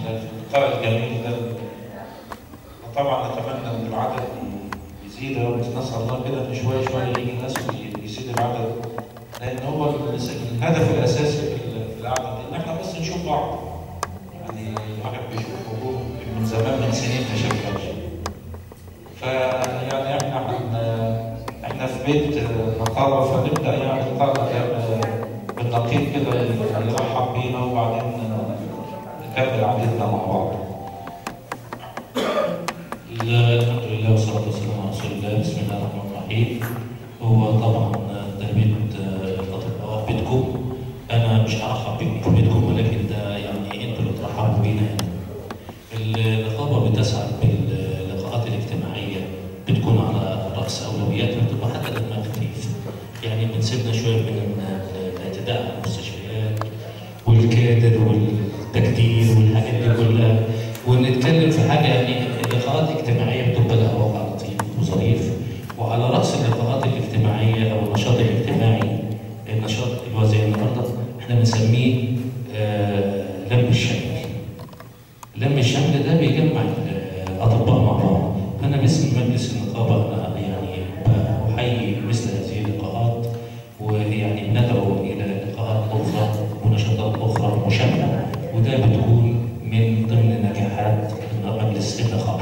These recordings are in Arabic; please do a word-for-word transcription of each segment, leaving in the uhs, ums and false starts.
اللقاء الجميل ده. طبعا نتمنى ان العدد يزيد، ونسال الله كده ان شويه شويه يجي ناس ويزيد العدد، لان هو الهدف الاساسي في القعده دي ان احنا بس نشوف بعض. يعني الواحد بيشوف وجوه من زمان، من سنين ما شافهاش. فيعني احنا احنا في بيت نقابه، فنبدا يعني اللقاء بالنقيب كده يرحب بينا، وبعدين نكمل عادتنا مع بعض. الحمد لله والصلاة والسلام على رسول الله. بسم الله الرحمن الرحيم. هو طبعا ده بيت الأطباء، بيتكم. أنا مش هرحب بكم في بيتكم، ولكن ده يعني أنتوا اللي ترحبوا بينا هنا. النقابة بتسعى باللقاءات الاجتماعية، بتكون على رأس أولوياتها، بتبقى حتى دمها خفيف. يعني بنسيبنا شوية من الاعتداء على المستشفيات والكادر والتكدير والحاجات دي كلها، ونتكلم في حاجة يعني لقاءات اجتماعية بتبقى لها وقع لطيف وظريف. وعلى رأس اللقاءات الاجتماعية أو النشاط الاجتماعي، النشاط اللي هو زي النهارده احنا بنسميه آه لم الشمل. لم الشمل ده بيجمع الأطباء مع بعض. أنا باسم مجلس النقابة أنا يعني بحيي مثل هذه اللقاءات، ويعني بندعو إلى لقاءات أخرى ونشاطات أخرى مشابهة، وده بتكون من ضمن نجاحات مجلس النقابة.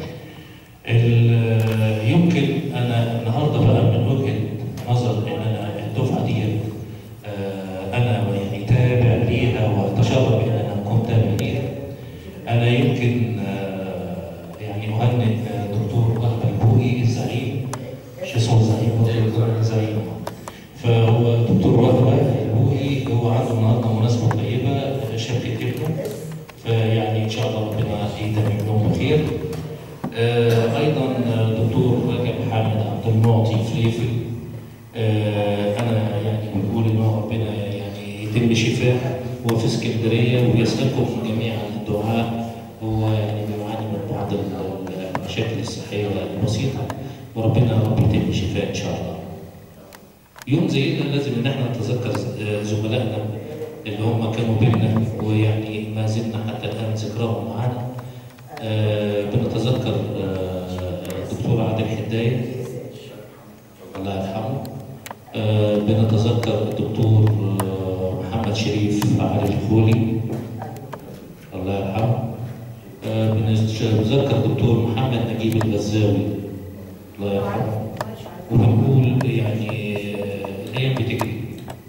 يمكن انا النهارده بقى من وجهه نظر ان انا الدفعه دي انا يعني تابع ليها واتشرف بان انا اكون تابع ليها. انا يمكن يعني اهنئ الدكتور وهب البوقي الزعيم، مش اسمه الزعيم، هو الزعيم. فهو الدكتور وهب البوقي هو عنده النهارده مناسبه طيبه، شبكه ابنه، فيعني ان شاء الله ربنا يتمم لهم بخير. آه ايضا دكتور رجب حامد عبد المعطي فليفل، آه انا يعني بقول ان هو ربنا يعني يتم شفاه، هو في اسكندريه ويسالكم جميعا الدعاء. هو يعني بيعاني من بعض المشاكل الصحيه البسيطه، وربنا يا رب يتم شفاه ان شاء الله. يوم زي ده لازم ان احنا نتذكر زملائنا اللي هم كانوا بيننا، ويعني ما زلنا حتى الان ذكراهم معانا. آه بنتذكر الدكتور آه عادل حداية الله يرحمه. آه بنتذكر الدكتور آه محمد شريف علي الخولي الله يرحمه. آه بنتذكر الدكتور محمد نجيب الغزاوي الله يرحمه. وبنقول يعني الايام بتجري،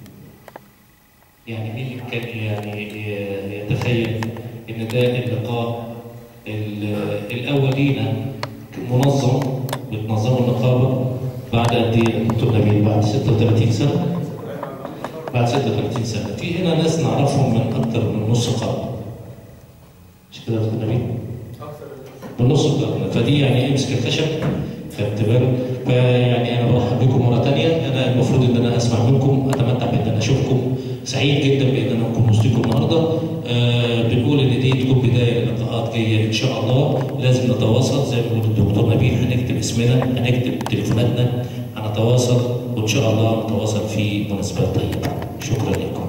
يعني مين كان يعني يتخيل ان ده اللقاء الاولين منظم بتنظموا النقابه بعد قد ايه يا دكتور نبيل؟ بعد ستة وثلاثين سنه؟ بعد ستة وثلاثين سنه. في هنا ناس نعرفهم من اكثر من نص قرن، مش كده يا دكتور نبيل؟ من نص قرن. فدي يعني امسك الخشب، خدت بالك؟ فيعني انا برحب بكم مره ثانيه. انا المفروض ان انا اسمع منكم، اتمتع بان انا اشوفكم، سعيد جدا بان انا اكون وسطكم النهارده. آه بنقول ان دي تكون بدايه للقاءات جايه ان شاء الله. لازم نتواصل زي ما بيقول الدكتور نبيل، هنكتب اسمنا، هنكتب تليفوناتنا، هنتواصل، وان شاء الله نتواصل في مناسبات طيبه. شكرا لكم.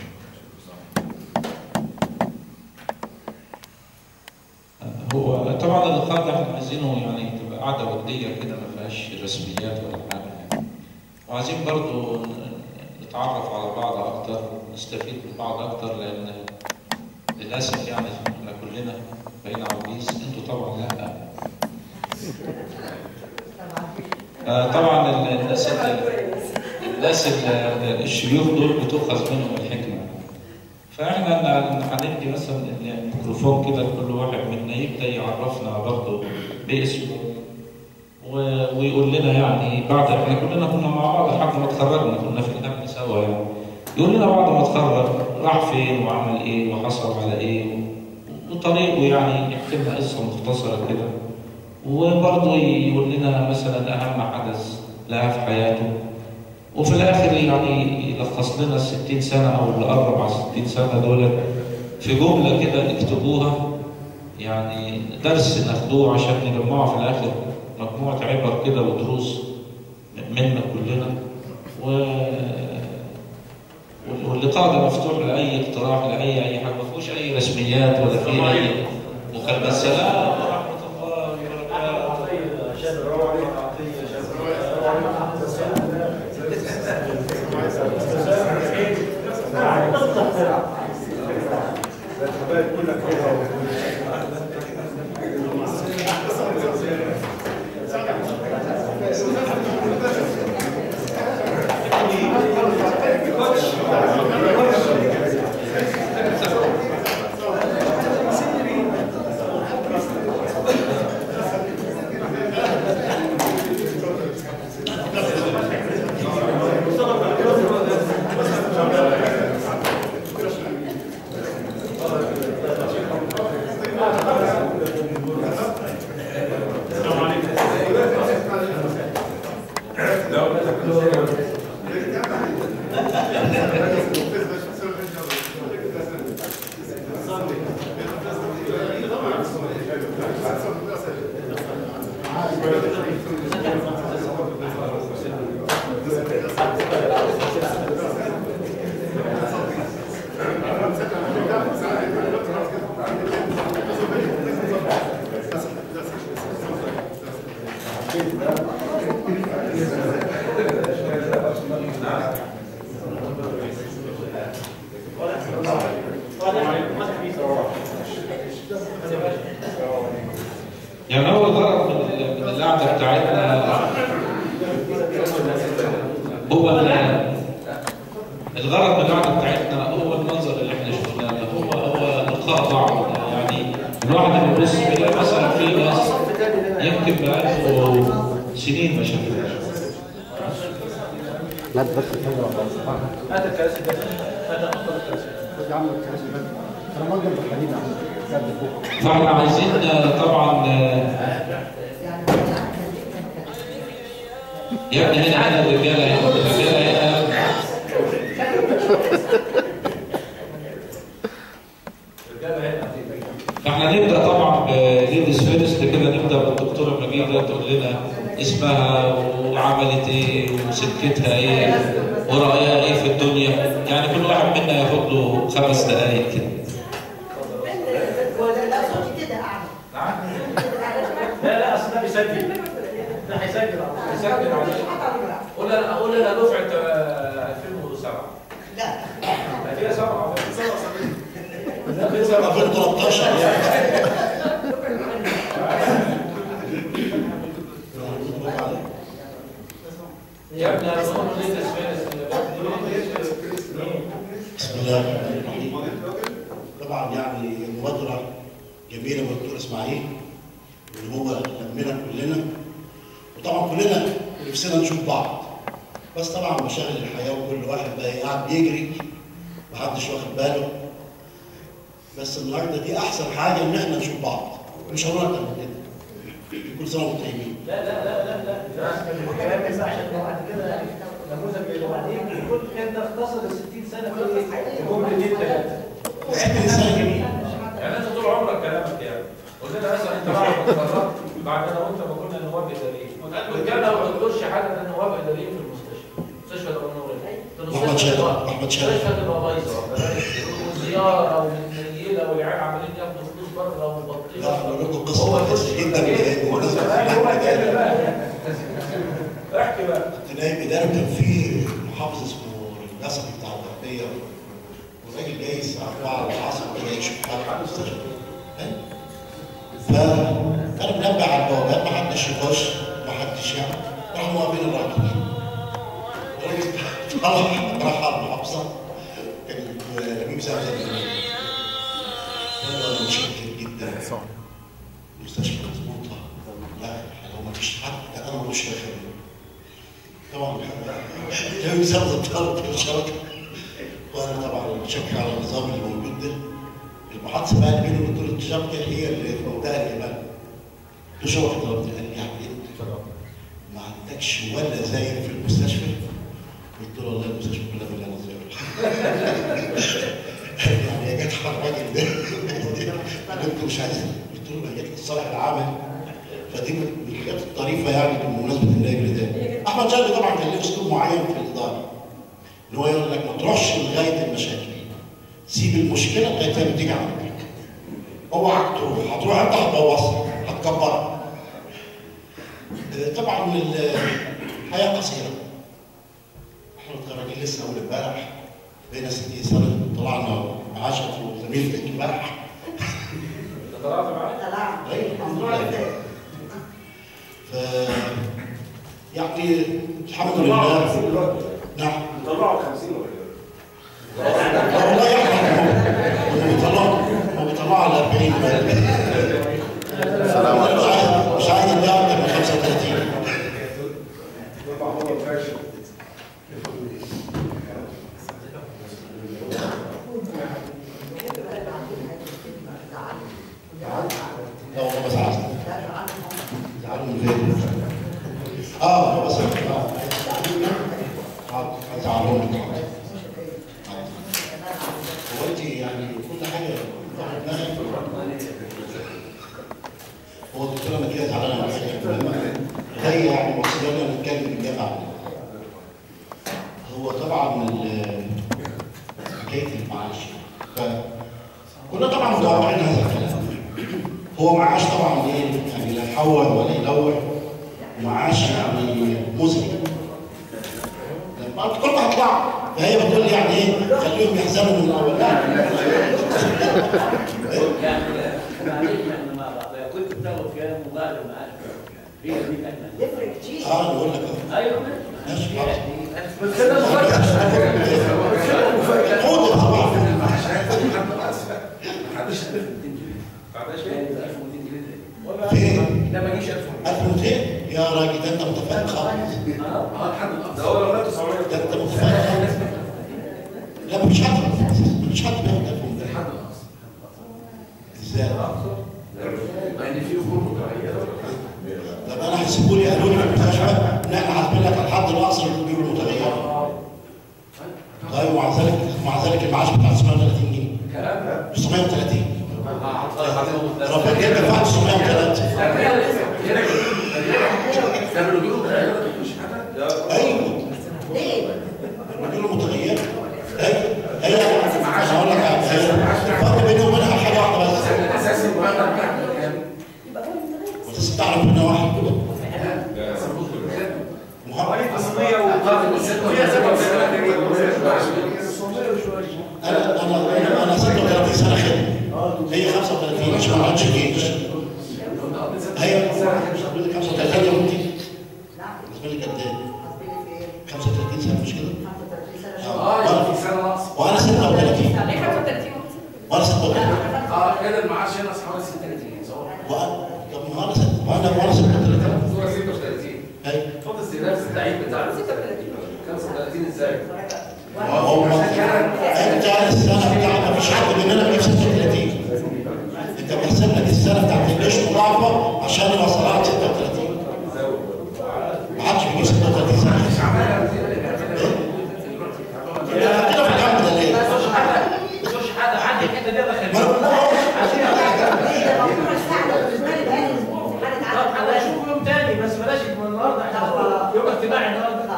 هو طبعا اللقاء ده احنا عايزينه يعني تبقى قعده وديه كده، ما فيهاش رسميات ولا حاجه يعني. وعايزين برضه نتعرف على بعض اكتر، نستفيد من بعض اكتر، لان للاسف يعني احنا كلنا بقينا عواجيز، انتوا طبعا لا. آه طبعا الناس الناس الشيوخ دول بتؤخذ منهم الحكمه. فاحنا هندي مثلا الميكروفون كده لكل واحد منا يبدا يعرفنا برضه باسمه، ويقول لنا يعني بعد احنا كلنا كنا مع بعض لحد ما اتخرجنا، كنا في الامن سوا يعني. يقول لنا بعد ما اتخرج راح فين وعمل ايه وحصل على ايه، وطريقه يعني يحكي لنا قصه مختصره كده. وبرضه يقول لنا مثلا اهم حدث لها في حياته، وفي الاخر يعني يلخص لنا ال ستين سنه او اللي قرب على ستين سنه دول في جمله كده اكتبوها، يعني درس ناخدوه عشان نجمعه في الاخر مجموعه عبر كده ودروس منا كلنا. و واللقاء ده مفتوح لاي اقتراح لاي اي حاجه، ما فيهوش اي رسميات ولا فيه اي مكالمات. سلام ورحمه الله يعني هو الغرض من القعده بتاعتنا هو الغرض من القعده بتاعتنا هو المنظر اللي احنا شفناه، هو هو لقاء بعض. يعني الواحد اللي بيبص بيلاقي مثلا في ناس يمكن بقاله سنين ما شافوهاش. لا تفكر هات الكراسي ده، هات افضل الكراسي خد يا عم الكراسي ده، انا موجود في الحديد يا عم. فاحنا عايزين طبعا يا ابني هنا هنا الرجاله هنا الرجاله هنا فاحنا نبدا طبعا بليديز فيرست كده، نبدا بالدكتوره مجيده تقول لنا اسمها وعملت ايه وسكتها ايه ورايها ايه في الدنيا، يعني كل واحد منا ياخد له خمس دقائق كده. لا لا اصل ده بيسجل، ده هيسجل هيسجل قول انا قول انا دفعه ألفين وسبعة. لا ألفين وسبعة ألفين وثلاثة عشر يا ابني انا بقول ليديز فيرست. بسم الله الرحمن الرحيم. طبعا يعني مبادره جميله من الدكتور اسماعيل اللي هو لمنا كلنا، وطبعا كلنا نفسنا نشوف بعض، بس طبعا مشاغل الحياه وكل واحد بقى قاعد بيجري محدش واخد باله. بس النهارده دي احسن حاجه ان احنا نشوف بعض، مش هنقول اكتر من كده. كل سنه وانتم طيبين. لا لا لا لا لا الكلام ده عشان بعد كده نموذج اللي بعدين كل كان ده اختصر ال ستين سنه في جملتين ثلاثه. ستين سنه يعني انت طول عمرك كلامك يعني قلت لنا مثلا انت بعد ما اتخرجت بعد انا وانت ما كنا نواب اداريين، وكان ما بتقولش حاجه ان نواب اداريين في المستشفى، مستشفى الأمنورية. احمد شاهد احمد شاهد المستشفى تبقى بايظه والزياره والنيله والعيال عمالين ياخدوا فلوس بره ومبطلين. لا اقول لكم قصه كويسه جدا بالمناسبه. احكي بقى. كنت نايم اداره كان في محافظ اسمه النسبي بتاع الغربيه، والراجل جاي الساعه أربعة العصر جاي يشوف حاله في المستشفى. فكان منبه على البوابات ما حدش يخش ما حدش يعني، راحوا واقفين الراجل. الراجل طلع راح على المحافظه كان لبيب زمزم. والله متشكر جدا. المستشفى مظبوطه. لا لو ما فيش حد انا ملوش داخل. طبعا لبيب زمزم طلب الشركه. وانا طبعا متشكر على النظام اللي موجود ده. المحادثه بقى بيني وبين دكتور الشركه هي اللي في موضوعها الايمان. دكتور واحد قال لي يعني انت ما عندكش ولا زايد في المستشفى؟ قلت له والله المستشفى كلها مليانه زايد. يعني يا جدع الراجل ده انتوا مش عايزين. قلت له ما جت لصالح العمل، فدي من الحاجات الطريفه يعني بمناسبه النادي ده. احمد شاهد طبعا كان له اسلوب معين في الاداره. ان هو يقول لك ما تروحش لغايه المشاكل، سيب المشكله لغايه ما تيجي عندك. اوعى تروح، هتروح انت هتبوظها هتكبرها. طبعا الحياه قصيره. احنا متخرجين لسه اول امبارح، بقينا ستين سنه، طلعنا معاشر وزميلتك امبارح. انت طلعت معايا؟ طلعت. ايوه الحمد لله. ف يعني الحمد لله. نعم. طلعوا خمسين ولا والله يا احمد هم بيطلعوا هم بيطلعوا على أربعين. السلام عليكم. مش عايز اديها اكتر من خمسة وثلاثين. لا والله بس عايز زعلوا من فين؟ اه بس اه هزعلهم لك. هو انت يعني كل حاجه هو الدكتور انا كده زعلانه من حاجه هي يعني المقصود ان نتكلم بالجامعه. هو طبعا حكايه المعاش فكنا طبعا متوقعين هذا الكلام. هو معاش طبعا ايه يعني لا يحور ولا يلوح، معاش يعني مزعج. كنت هطلع فهي بتقول لي يعني ايه خليهم يحزنوا من الاول. يعني معلش احنا مع بعض كنت بتاخد كام وبعد المعاش هي دي اجمل يفرق كتير. اه بقول لك اهو. ايوه ماشي خلاص. بس كده مفاجاه حوض طبعا. محدش عارف محدش ألف ومئتين جنيه فين؟ ده ما يجيش ألف ألف ومئتين يا راجل ده انت متفائل خالص. اه لحد الأقصى ده هو لو مات تسعمية ده انت متفائل خالص. لا مفيش حد مفيش حد بياخد ألف ومئتين. لحد الأقصى ازاي؟ لأن في أمور متغيرة. طب انا هيسيبوا لي قالوا لي في المستشفى ان احنا حاسبين لك الحد الاقصى للبيور المتغيره. طيب ومع ذلك مع ذلك المعاش بتاع تسعمية وثلاثين جنيه. كلام ده تسعمية وثلاثين. ربنا كده دفعت تسعمية وثلاثين. ايوه. ليه؟ البيور المتغيره. ايوه. هي انا هقول لك الفرق بيني وبينها حاجه واحده بس. الأساسي المبلغ بتاعك كام؟ وتس تعرف منها واحد كده. حوالي تسعمية انا انا انا انا ستة وثلاثين سنه خدمه. هي خمسة وثلاثين عشان ما عادش جيش. هي خمسة وثلاثين يا بنتي. بالنسبه لي قد ايه؟ خمسة وثلاثين سنه مش كده؟ اه في سنة ناقص وانا ستة وثلاثين. ليه خمسة وثلاثين؟ وانا ستة وثلاثين. اه كده المعاش هنا حوالي ستة وثلاثين وانا طب ما انا ستة وانا وانا ستة وثلاثين. صورة ستة وثلاثين ايوه. خد استئناف التعيين بتاعك ستة وثلاثين. خمسة وثلاثين ازاي؟ هو انت السنه بتاعتك مفيش حد مننا بيجيب ستة وثلاثين. انت بيحسب لك السنه بتاعت الجيش مضاعفه عشان يوصلها ستة وثلاثين. ما حدش بيجيب ستة وثلاثين سنه. كده كده في الكلام ده ليه؟ مش حاجه عندي الحته دي ما انا طب هنشوف يوم تاني بس بلاش من النهارده احنا يوم اجتماعي النهارده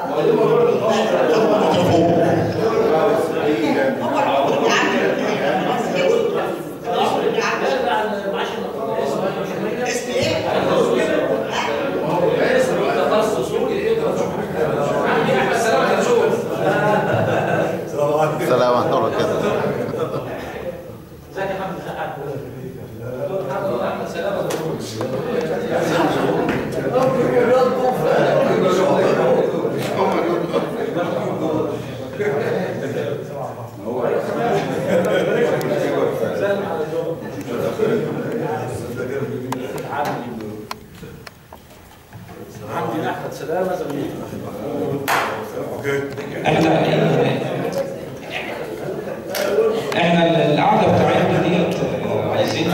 السلام عليكم ورحمة الله. ازيك يا حمد سعد؟ احمد سلامه عندي احمد سلامه زميلي. احنا احنا القعده بتاعتنا ديت عايزين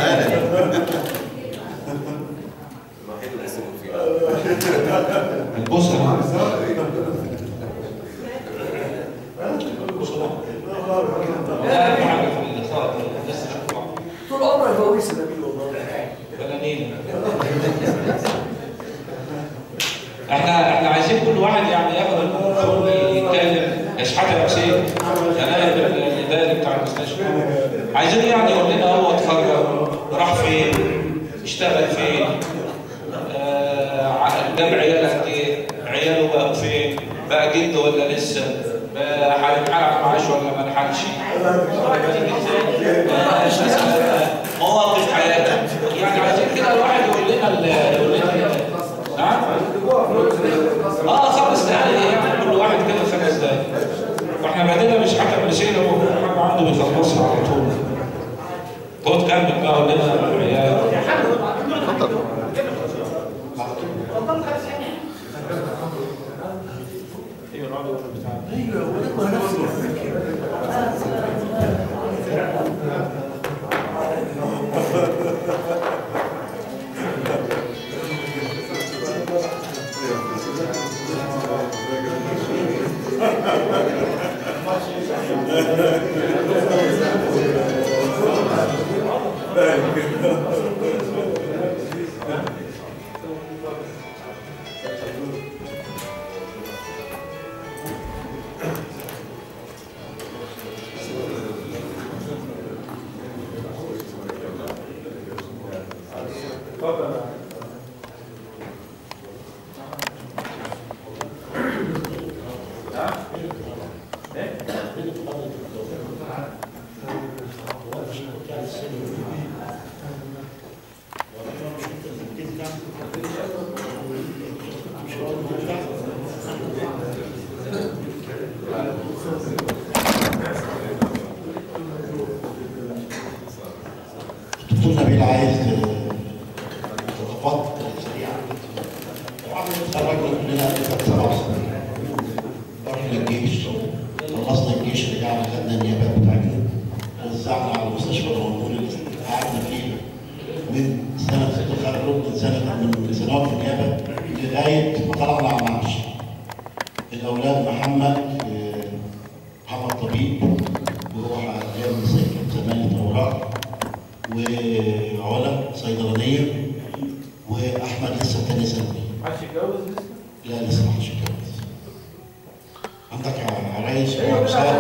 البوصله لا اهم حاجه في اللقاء لسه شوف بعض طول عمرك بويس نبيل والله. بلانين. احنا احنا عايزين كل واحد يعني ياخد الميكروفون يتكلم. شحاته يا حسين يا نائب الاداري بتاع المستشفى، عايزين يعني يقول لنا هو اتخرج راح فين؟ اشتغل فين؟ آه جاب عياله قد ايه؟ عياله بقوا فين؟ بقى جد ولا لسه؟ بقى هينحل على معاش ولا ما نحلش؟ مواقف حياته، يعني عايزين كده الواحد يقول لنا يقول لنا نعم؟ اه خمس دقايق يعني كل واحد كده خمس دقايق. واحنا بعدين مش حكم لشيء، هو حاجه عنده بيخلصها على طول. خد كمل بقى قول لنا العيال. اتفضل. ايوه الراجل بتاعنا. ايوه ولما نفسه دكتور نبيل عايز اضافات سريعه. طبعا اتخرجنا كلنا قبل سبع سنين. رحنا الجيش، خلصنا الجيش رجعنا خدنا النيابات بتاعتنا، وزعنا على المستشفى العنبري اللي قعدنا فيه من سنه التخرج، من سنه من سنوات النيابه لغايه ما طلعنا على المعاش. الاولاد محمد محمد طبيب وهو بيعمل زماله اوراق، وعلا صيدلانيه، واحمد لسه في ثاني ثانوي. ما حدش يتجوز لسه؟ لا لسه ما حدش يتجوز. عندك عرايس ايوه وعروسات.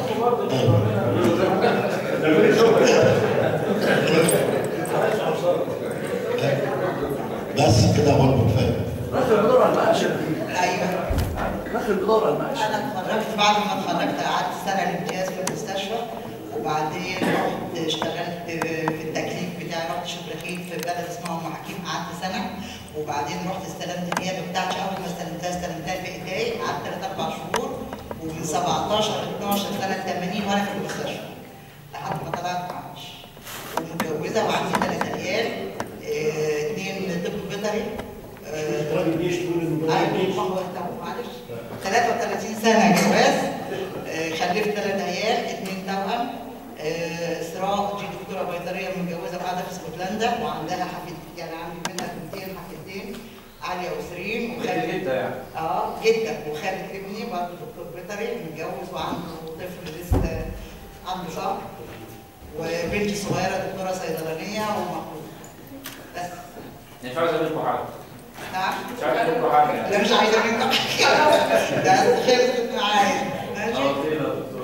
بس كده برضه كفايه. رخر بدور على المعاش. ايوه رخر بدور على المعاش. انا اتخرجت بعد ما اتخرجت قعدت سنه الامتياز في المستشفى، وبعدين رحت اشتغلت في التكليف بتاعي، رحت شبرخيت في بلد اسمها ام حكيم قعدت سنه، وبعدين رحت استلمت النيابه بتاعتي. اول ما استلمتها استلمتها في ايدي، قعدت ثلاث اربع شهور، ومن سبعتاشر اتناشر سنه ثمانين وانا في المستشفى لحد ما طلعت معاش. ومتجوزه وعندي ثلاث عيال، اثنين طب بيطري. راجل الجيش تقول انه ايوه معلش ثلاثة وثلاثين سنه جواز. خلفت ثلاث عيال، اثنين توأم. اسراء دي دكتوره بيطريه متجوزه قاعده في اسكتلندا، وعندها حفيد، يعني عندي منها بنتين حفيدتين، عليا وسرين. وخالد جدا يعني. اه جدا. وخالد ابني برضه دكتور بيطري متجوز وعنده طفل لسه عنده شهر. وبنتي صغيره دكتوره صيدلانيه ومخطوبه. بس. مش عايزه منكم حاجه. نعم؟ مش عايزه منكم حاجه. لا مش عايزه منكم حاجه. ده خلصت معايا. ماشي؟ اه كده يا دكتور.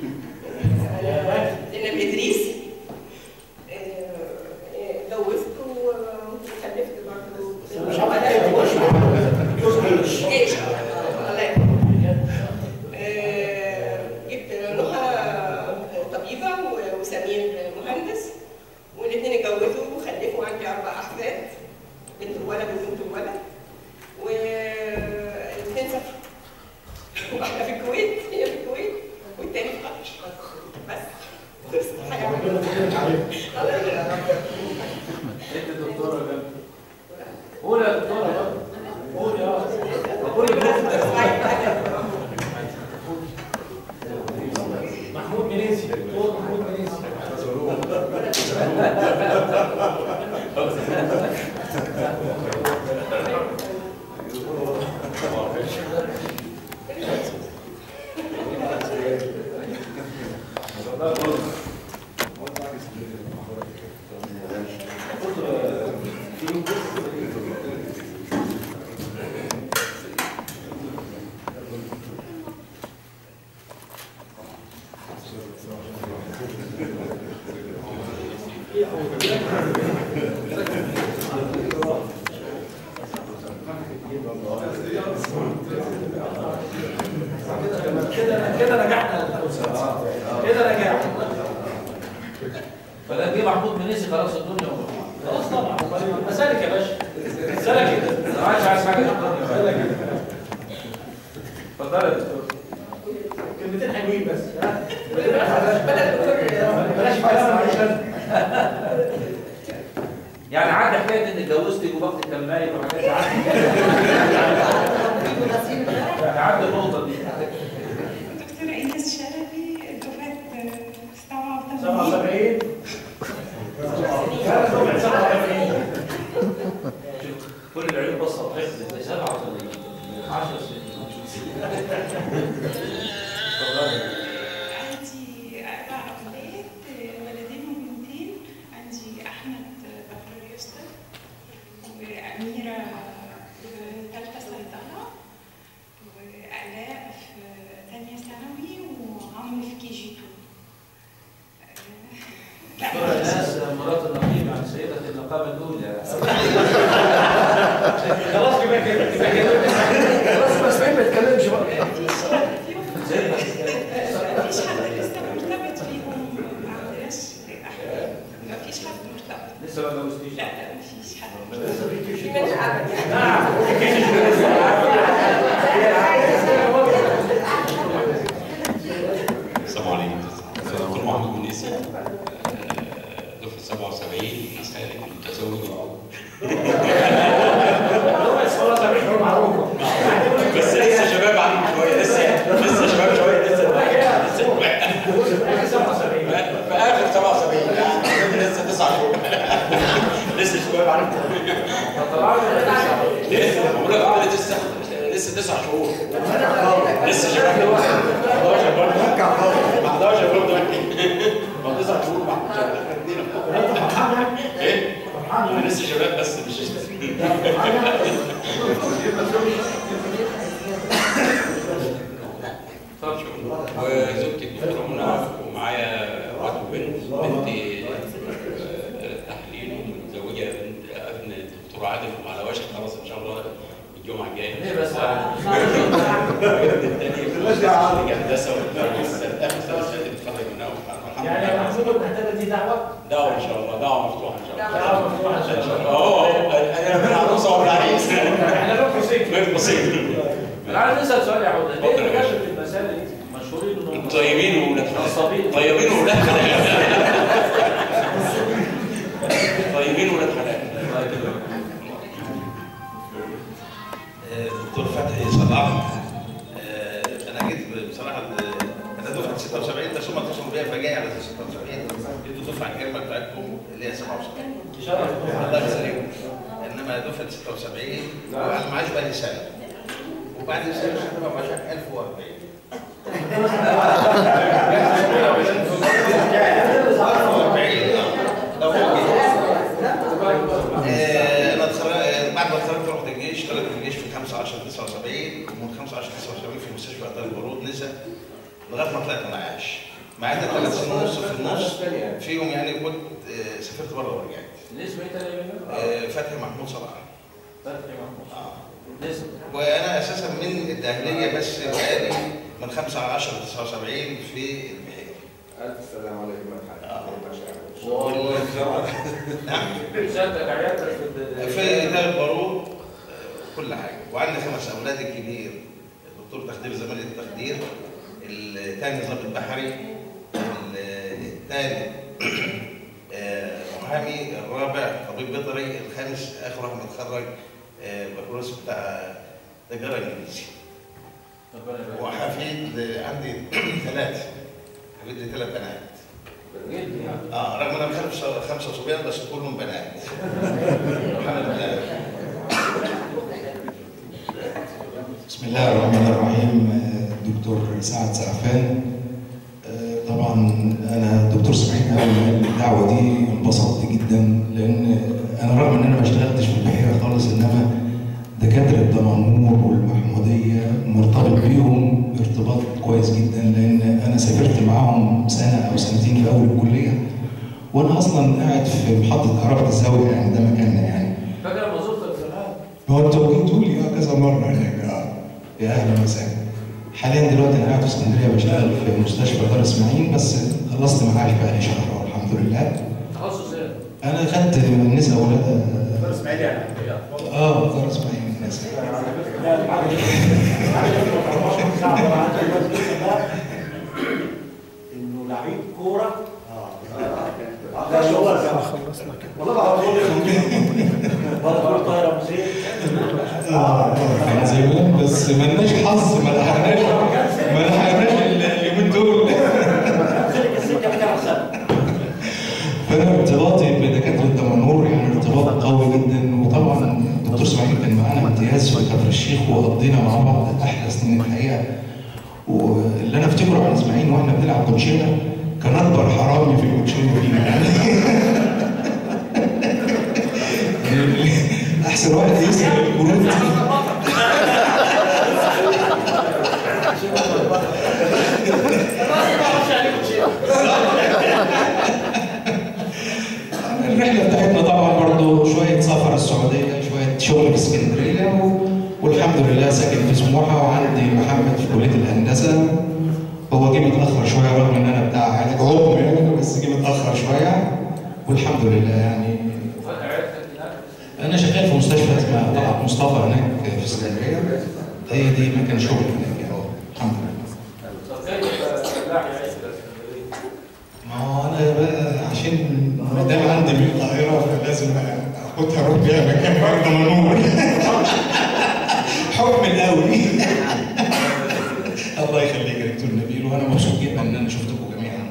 زينب إدريس. اتجوزت وخلفت برضه. مش عارف جيش. جيش. الله يرحمه. جبت نهى طبيبة وسمير مهندس، والاثنين اتجوزوا وخلفوا، عندي أربع أحفاد، بنت الولد وبنت الولد، والاثنين سافروا. واحدة في الكويت، هي في الكويت، والتاني في قطر. بس. انت دكتوره جنب. قول يا دكتوره. قول يا قول محمود منيسي. دكتور محمود منيسي. خلاص الدنيا خلاص طبعا مسالك يا باشا مسالك كده ما عادش عايز حاجه مسالك اتفضل يا دكتور كلمتين حلوين بس ها بلاش بلاش يعني عدى حكايه ان اتجوزتي ووقت كان مايل وحاجات عدى يعني عدى النقطه دي. دكتورة إيناس شلبي دفعة سبعة وسبعين كل العيون بصت حفظ سبعة وسبعين عشر سنين. عندي أربع أولاد ولدين وبنتين. عندي أحمد بكالوريوس وأميرة في ثالثة صيدلة وآلاء في ثانية ثانوي وعمرو في كي جي اتنين. دكتورة إيناس مرات النقيب عن سيدة النقابة الأولى. خلاص كده كده خلاص بس ما يتكلمش بقى. مفيش حد لسه مرتبط فيهم، ما عندناش مفيش حد مرتبط. لسه ما اتجوزتيش؟ لا لا مفيش حد. لسه في كيش. في منها أبدا. نعم السلام عليكم. دكتور محمود منيسي دفعة سبعة وسبعين مسالك متزوج بس لسه شباب عنهم شويه لسه لسه شباب شويه لسه لسه في اخر سبعة وسبعين يعني لسه تسع شهور لسه شباب عنهم لسه بقول لك لسه لسه تسع شهور لسه شباب حداشر برضه حداشر برضه بعد تسع شهور بعد ايه؟ انا لسه شباب بس مش وزوجتي الدكتوره منى ومعايا ولد وبنت بنتي تحليل ومتزوجه بنت ابن الدكتور عادل وعلى وشك خلاص ان شاء الله الجمعه الجايه. ليه بس؟ الثاني في هندسه اخر سنه بتتخرج منها. يعني محمود المحتوى دي دعوه؟ دعوه ان شاء الله دعوه مفتوحه ان شاء الله. دعوه مفتوحه ان شاء الله. اه انا من العروسه والعريس. احنا بين قوسين. بين قوسين. انا عايز اسال سؤال يا عودة، ليه بجد في المساله دي مشهورين انهم طيبين وولاد نصابين؟ طيبين وولاد حلال. طيبين وولاد حلال. دكتور فتحي صلاح، انا جيت بصراحه انا دفعه ستة وسبعين بس هم اتصلوا بيا فجاي على ستة وسبعين انتوا الدفعه الكامله بتاعتكم اللي هي سبعة وسبعين. الله يسلمك. انما دفعه ستة وسبعين وانا معاش بقالي سنه وبعد سنه هتبقى معاشك ألف وأربعين. انا بعد ما اتخرجت رحت الجيش، اشتغلت في الجيش في خمسة عشر تسعة وسبعين ومن خمسة عشر تسعة وسبعين في مستشفى ابطال البارود نزا لغايه ما طلعت معاش. معايا ثلاث سنين ونص في النص فيهم يعني كنت سافرت بره ورجعت. الاسم ايه تاني؟ فتحي محمود صلاح. فتحي محمود. اه. وانا اساسا من الدهليه بس بقالي من خمسة عشر تسعة وسبعين في البحيره. الف سلام عليكم يا حاج. نعم. في دار البارود كل حاجه، وعندي خمس اولاد الكبير الدكتور تخدير زمالة التخدير، الثاني ضابط بحري، الثالث محامي، الرابع طبيب بيطري، الخامس اخر واحد متخرج بكالوريوس بتاع تجاره انجليزي. وحفيد عندي ثلاثه، حفيد لي ثلاث بنات. اه رغم ان انا خمسه خمسه صبيان بس كلهم بنات. الحمد لله. بسم الله الرحمن الرحيم. دكتور سعد سعفان، طبعا انا دكتور سمعين قوي من الدعوه دي انبسطت جدا، لان انا رغم ان انا ما اشتغلتش في البحيره خالص انما دكاتره دمنهور والمحموديه مرتبط بيهم ارتباط كويس جدا، لان انا سافرت معاهم سنه او سنتين في اول الكليه وانا اصلا قاعد في محطه كهرباء الزاويه، يعني ده مكاننا يعني. فاكر لما زرت زمان؟ هو انتوا جيتوا لي اه كذا مره هناك. اه يا اهلا وسهلا. حاليا دلوقتي انا قاعد في اسكندريه بشتغل في مستشفى دار اسماعيل، بس خلصت معاش بقى لي شهر والحمد لله. تخصص ايه؟ انا خدت من النساء اولاد دكتور اسماعيل يعني اه دكتور اسماعيل من النساء. انه لعيب كوره اه ده شغل خلصنا كده والله بعرف برضه طايره موسيقى اه كان زمان بس مالناش حظ ما لحقناش ما لحقناش اليومين دول. فانا ارتباطي بدكاتره دمنهور يعني ارتباط قوي جدا، وطبعا الدكتور اسماعيل كان معانا امتياز في كفر الشيخ وقضينا مع بعض احلى سنين الحقيقه. واللي انا افتكره عن اسماعيل واحنا بنلعب كوتشينه كان اكبر حرامي في الكوتشينه فينا يعني. احسن واحد يسرق الكروت. الرحله بتاعتنا طبعا برضه شويه سفر السعوديه، شويه شغل في اسكندريه، والحمد لله ساكن في سموحه، وعندي محمد في كليه الهندسه. هو جه متاخر شويه رغم ان انا بتاع علاج عضوي يعني، بس جه متاخر شويه والحمد لله يعني. انا شغال في مستشفى اسمها طلعت مصطفى هناك في اسكندريه، هي دي مكان شغل هناك يعني. الحمد لله. ما هو انا بقى عشان ما دام عندي من القاهره فلازم اخدها اروح بيها مكان برضه منور. حكم القوي. الله يخليك يا دكتور نبيل، وانا مبسوط جدا ان انا شفتكم جميعا.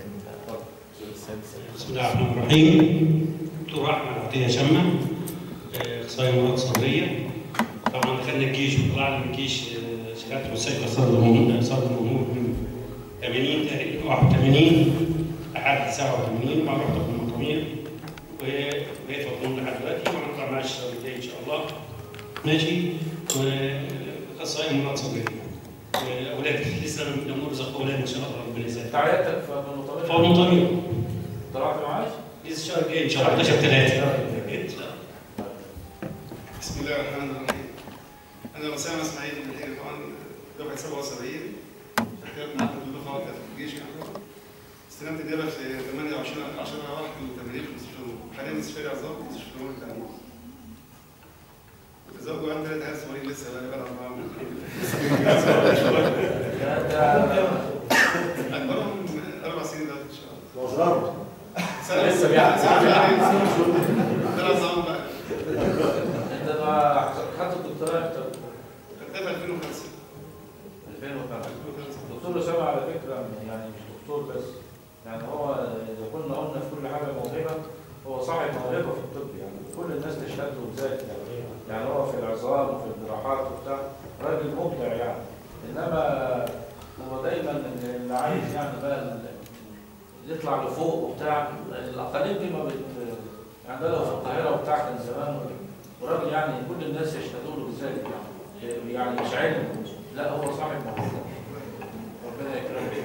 بسم الله الرحمن الرحيم. دكتور احمد عطيه شمه، اخصائي امراض صدريه. طبعا دخلنا الجيش وطلعنا من الجيش، شهاده مستشفى صدر المنور صدر المنور من ثمانين تقريبا واحد وثمانين لحد سبعة وثمانين، مع رحت بالمطامير وبقيت مطمون لحد دلوقتي، وهنطلع معاش الشهر الجاي ان شاء الله. ماشي. واخصائي امراض صدريه. اولاد لسه لم نرزق اولاد ان شاء الله ربنا يسهل. تعيادتك في المطامير؟ في المطامير. طلعت معاش؟ لسه الشهر الجاي ان شاء الله حداشر ثلاثة. بسم الله الرحمن الرحيم. انا اسامه اسماعيل من الحين طبعا دفعه سبعة وسبعين، شغال معاكم في الدفعه بتاعت الجيش يعني. استلمت النيابه في ثمانية وعشرين عشرة واحد وثمانين في مستشفى النور، حاليا مستشفى العظام في مستشفى النور التعليم. متزوج وعندي ثلاث عيال صغيرين لسه بقى بقى اربعه. اكبرهم اربع سنين دلوقتي ان شاء الله. سنه لسه بيعمل ده العظام بقى. انت خدت الدكتوراه امتى؟ خدتها في ألفين وخمسة. ألفين وخمسة. دكتور اسامه على فكره يعني مش دكتور بس، يعني هو اذا كنا قلنا في كل حاجه موهبه، هو صاحب موهبه في الطب يعني، كل الناس تشهد له بذلك يعني. يعني هو في العظام وفي الجراحات وبتاع راجل مبدع يعني. انما هو دايما اللي عايز يعني بقى يطلع لفوق وبتاع، الاقاليم دي ما بت يعني، ده لو في القاهره وبتاع كان زمان، وراجل يعني كل الناس يشهدوا له بذلك يعني، يعني مش علم، لا هو صاحب موهبه. ربنا يكرمك.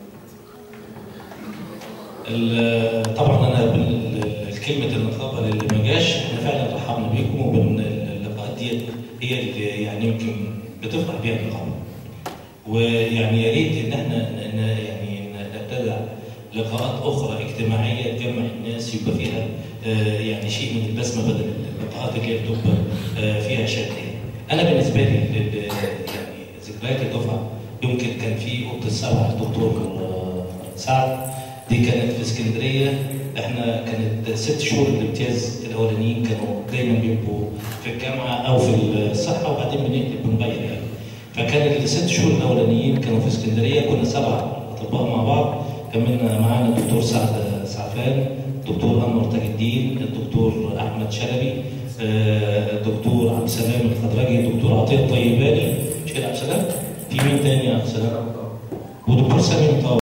طبعا انا بالكلمه النقابه اللي ما جاش، احنا فعلا رحبنا بيكم، وبان اللقاءات ديت هي اللي يعني يمكن بتفرح بيها النقابه. ويعني يا ريت ان احنا يعني نبتدع لقاءات اخرى اجتماعيه تجمع الناس، يبقى فيها يعني شيء من البسمه بدل اللقاءات اللي بتبقى فيها شكل. انا بالنسبه لي يعني ذكريات الدفعه، يمكن كان في اوضه السبعه الدكتور سعد، دي كانت في اسكندريه. احنا كانت ست شهور الامتياز الاولانيين كانوا دايما بيبقوا في الجامعه او في الصحه، وبعدين بنقلب بنغير يعني. فكان الست شهور الاولانيين كانوا في اسكندريه، كنا سبعه اطباء مع بعض. كان معانا الدكتور سعد سعفان، الدكتور انور تاج الدين، الدكتور احمد شلبي، الدكتور عبد السلام الخضراجي، الدكتور عطيه الطيباني، مش كده عبد السلام؟ في مين تاني يا عبد السلام؟ ودكتور سامي